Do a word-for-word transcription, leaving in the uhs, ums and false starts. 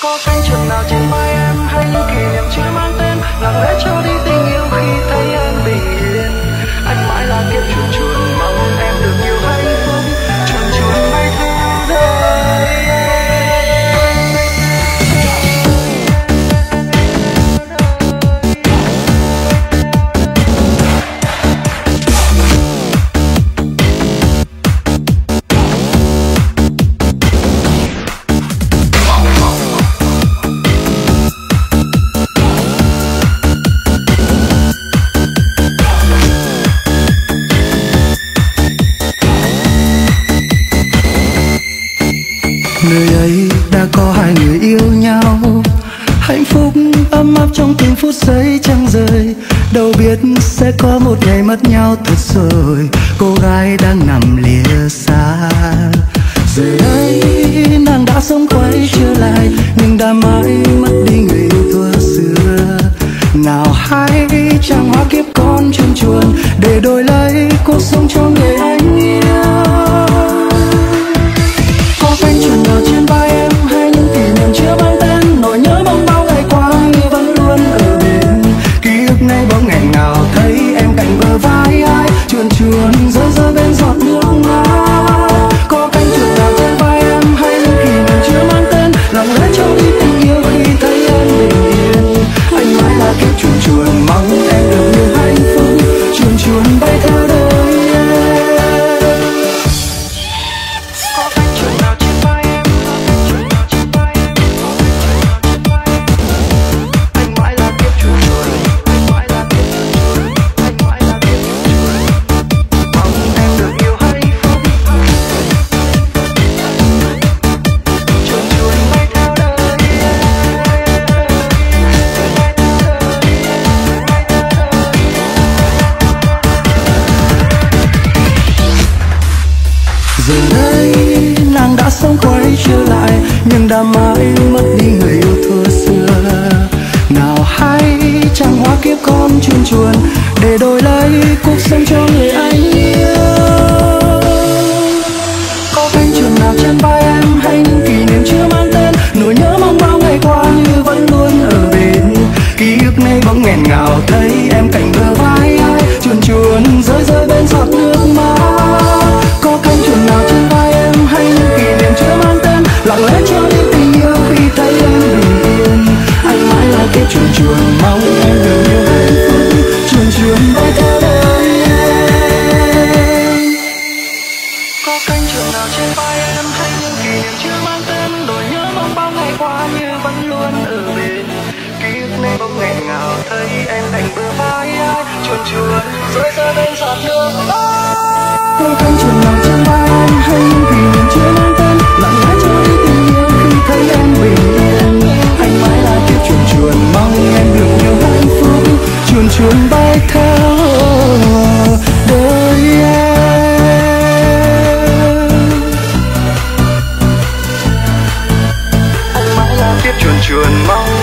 Có cánh chuồn nào trên vai em hay những kỷ niệm chưa mang tên, lặng lẽ cho đi tình yêu khi thấy em bình yên. Anh mãi là kiếp chuồn chuồn mong em được nhiều hạnh phúc, chuồn chuồn bay theo đời. Nơi ấy đã có hai người yêu nhau, hạnh phúc ấm áp trong từng phút giây chẳng rời. Đâu biết sẽ có một ngày mất nhau thật rồi, cô gái đang nằm lìa xa. Giờ đây nàng đã sống quay trở lại, nhưng đã mãi mất đi người yêu thuở xưa. Nào hay chàng hoa kiếp con chuồn chuồn, để đổi lấy cuộc sống cho người anh yêu. Có cánh chuồn nào trên vai em hay những kỷ niệm chưa mang tên, nỗi nhớ mong bao ngày qua như vẫn luôn ở bên. Ký ức nay bỗng nghẹn ngào thấy em cạnh bờ vai ai, chuồn chuồn rơi rơi bên giọt nước mắt. Có cánh chuồn nào trên vai em hay những kỷ niệm chưa mang tên, lặng lẽ cho đi tình yêu khi thấy em bình yên. Anh mãi là kiếp chuồn chuồn mong em được nhiều hạnh phúc, chuồn chuồn bay theo đời. Giờ đây nàng đã sống quay trở lại, nhưng đã mãi mất đi người yêu thuở xưa. Nào hay chàng hoa kiếp con chuồn chuồn, để đổi lấy cuộc sống cho người anh yêu. Có cánh chuồn nào trên vai em hay những kỷ niệm chưa mang tên, nỗi nhớ mong bao ngày qua như vẫn luôn ở bên. Ký ức nay bỗng nghẹn ngào thấy em cạnh bờ vai ai, chuồn chuồn rơi rơi bên giọt nước mắt. Có cánh chuồn nào trên vai em hay những kỷ niệm chưa mang tên, lặng lẽ cho đi tình yêu khi thấy em bình yên. Anh mãi là kiếp chuồn chuồn mong em được nhiều hạnh phúc, chuồn chuồn bay theo đời em. Có cánh chuồn nào trên vai em hay những kỷ niệm chưa mang tên, nỗi nhớ mong bao ngày qua như vẫn luôn ở bên. Ký ức nay bỗng nghẹn ngào thấy em cạnh bờ vai ai, chuồn chuồn rơi rơi bên giọt nước mắt. Có cánh chuồn nào trên vai em hay những kỷ niệm chưa mang tên, lặng lẽ cho đi tình yêu khi thấy em bình yên. Anh mãi là kiếp chuồn chuồn mong em được nhiều hạnh phúc, chuồn chuồn bay theo đời em. Anh mãi là kiếp chuồn chuồn mong